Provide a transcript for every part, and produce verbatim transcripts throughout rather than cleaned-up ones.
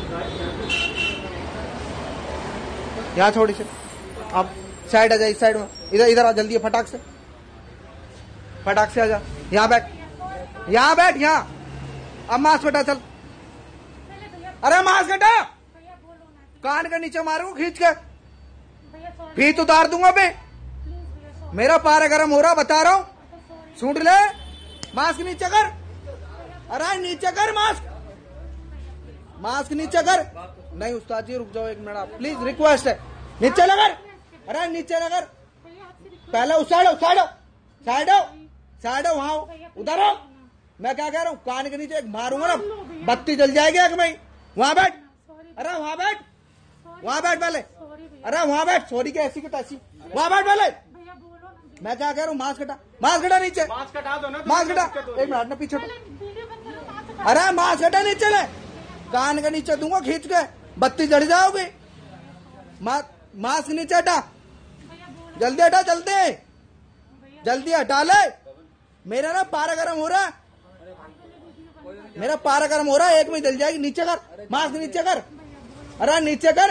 यहाँ छोड़ी से अब साइड आ जा, इस साइड में, इधर इधर आ जल्दी, फटाक से फटाक से आ जा। यहाँ बैठ, यहाँ बैठ, यहाँ। अब मास्क हटा, चल। अरे मास्क हटा, कान के नीचे मारूंगा खींच के, फीत उतार दूंगा मैं। मेरा पारा गर्म हो रहा, बता रहा हूँ, सूट ले। मास्क नीचे कर, अरे नीचे कर मास्क, मास्क नीचे कर। नहीं उस्ताद जी रुक जाओ एक मिनट, आप प्लीज, रिक्वेस्ट है, नीचे लगा। अरे नीचे लगा, पहले उस साइड साइड साइड साइड वहां उधर हो। मैं क्या कह रहा हूँ, कान के नीचे मारूंगा ना, बत्ती जल जाएगी एक में। वहां बैठ, अरे वहां बैठ, वहां बैठ पहले, अरे वहां बैठ। सॉरी के ऐसी की तैसी, वहां बैठ पहले। मैं क्या कह रहा हूँ, मास्क हटा, मास्क हटा नीचे, मास्क हटा दो ना, मास्क हटा। एक मिनट ना पीछे, अरे मास्क हटा नीचे ले, कान के नीचे दूंगा खींच के, बत्ती जड़ जाओगी। मास्क नीचे हटा, जल्दी हटा, जल्दी जल्दी हटा ले। मेरा ना पारा गर्म हो रहा है, मेरा पारा गर्म हो रहा है, एक में जल जाएगी। नीचे कर, मास्क नीचे कर, अरे नीचे कर,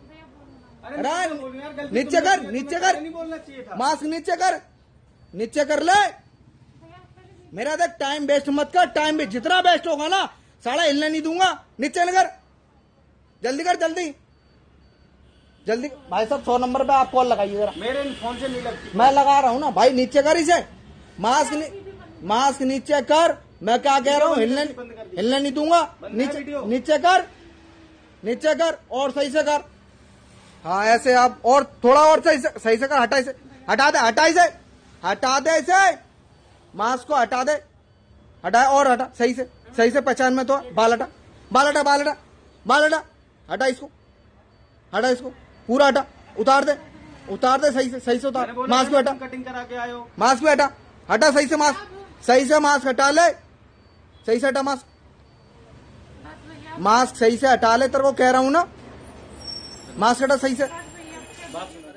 अरे नीचे कर, नीचे कर, मास्क नीचे कर, नीचे कर ले। मेरा देख, टाइम वेस्ट मत कर, टाइम भी जितना वेस्ट होगा ना साला हिलने नहीं दूंगा। नीचे कर, जल्दी कर, जल्दी जल्दी। भाई साहब सौ नंबर पे आप कॉल लगाइए जरा, मेरे फोन से नहीं लगती। मैं लगा रहा हूँ ना भाई, नीचे कर इसे, मास्क नि, मास्क नीचे कर। मैं क्या कह रहा हूँ, हिलने हिलने नहीं दूंगा। नीचे नीचे कर, नीचे कर, और सही से कर। हाँ ऐसे आप, और थोड़ा और सही से, सही से कर। हटा इसे, हटा दे, हटा इसे, हटा दे इसे, मास्क को हटा दे, हटा और हटा, सही से, सही से पहचान में तो। बाल हटा, बाल हटा, बाल हटा, बाल हटा, हटा इसको, हटा इसको पूरा हटा, उतार दे, उतार दे, सही से, सही से उतार। मास्क भी हटा, कटिंग करा के आए हो, मास्क भी हटा, हटा सही से मास्क, सही से मास्क हटा ले, सही से हटा मास्क, मास्क सही से हटा ले, तेरे को कह रहा हूं ना, मास्क हटा सही से।